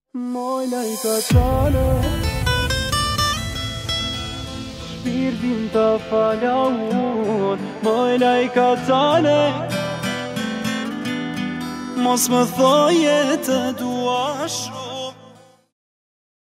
Moj lajka qane Shpirtin të falja unë Moj lajka qane Mos më thoje të dua shumë